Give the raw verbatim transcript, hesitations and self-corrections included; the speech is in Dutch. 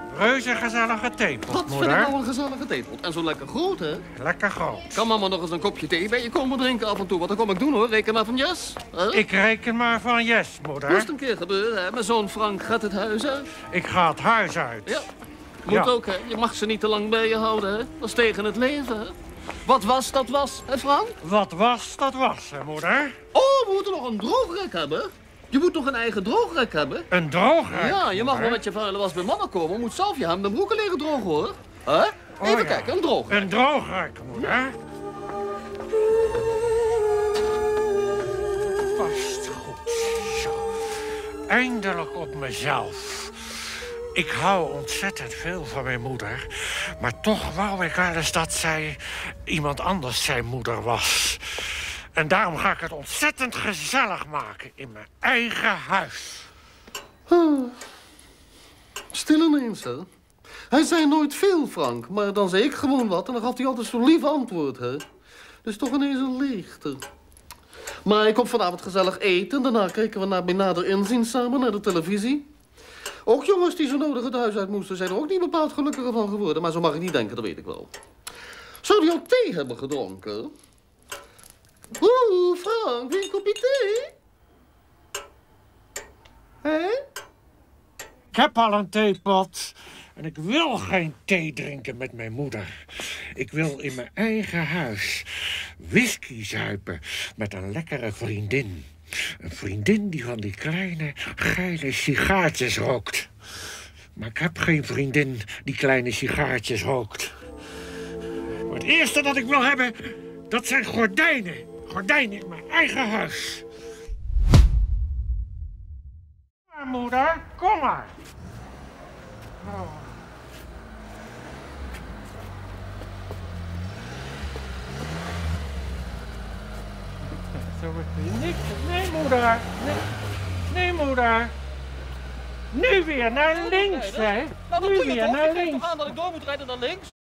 Reuze gezellige theepot, Wat vind ik nou een gezellige theepot. En zo lekker groot, hè? Lekker groot. Kan mama nog eens een kopje thee bij je komen drinken af en toe? Wat dan kom ik doen, hoor. Reken maar van yes. Huh? Ik reken maar van yes, moeder. Moest een keer gebeuren, hè? Mijn zoon Frank gaat het huis uit. Ik ga het huis uit. Ja. Moet Ja. ook, hè. Je mag ze niet te lang bij je houden, hè. Dat is tegen het leven, hè. Wat was, dat was, hè, Frank? Wat was, dat was, hè, moeder. Oh, we moeten nog een droogrek hebben. Je moet nog een eigen droogrek hebben. Een droogrek, Ja, je mag moeder. wel met je vuile was bij mannen komen. Je moet zelf je hemden en broeken leren drogen, hoor. Huh? Oh, Even ja. kijken, een droogrek. Een droogrek, moeder. Vast goed. Zo. Eindelijk op mezelf. Ik hou ontzettend veel van mijn moeder. Maar toch wou ik wel eens dat zij iemand anders zijn moeder was. En daarom ga ik het ontzettend gezellig maken in mijn eigen huis. Huh. Stil ineens, hè. Hij zei nooit veel, Frank. Maar dan zei ik gewoon wat en dan gaf hij altijd zo'n lief antwoord, hè. Dus toch ineens een leegte. Maar ik kom vanavond gezellig eten. Daarna kijken we naar bij nader inzien samen naar de televisie. Ook jongens die zo nodig het huis uit moesten zijn er ook niet bepaald gelukkiger van geworden. Maar zo mag ik niet denken, dat weet ik wel. Zou die al thee hebben gedronken? Oeh, Frank, wil je een kopje thee? Hé? Ik heb al een theepot. En ik wil geen thee drinken met mijn moeder. Ik wil in mijn eigen huis whisky zuipen met een lekkere vriendin. Een vriendin die van die kleine, geile sigaartjes rookt. Maar ik heb geen vriendin die kleine sigaartjes rookt. Maar het eerste dat ik wil hebben, dat zijn gordijnen. Gordijnen in mijn eigen huis. Kom maar, moeder. Kom maar. Oh. Zo wordt er niks. Nee, moeder. Nee, nee, moeder. Nu weer naar links, hè. Nu weer naar links. Dat ik door moet rijden naar links.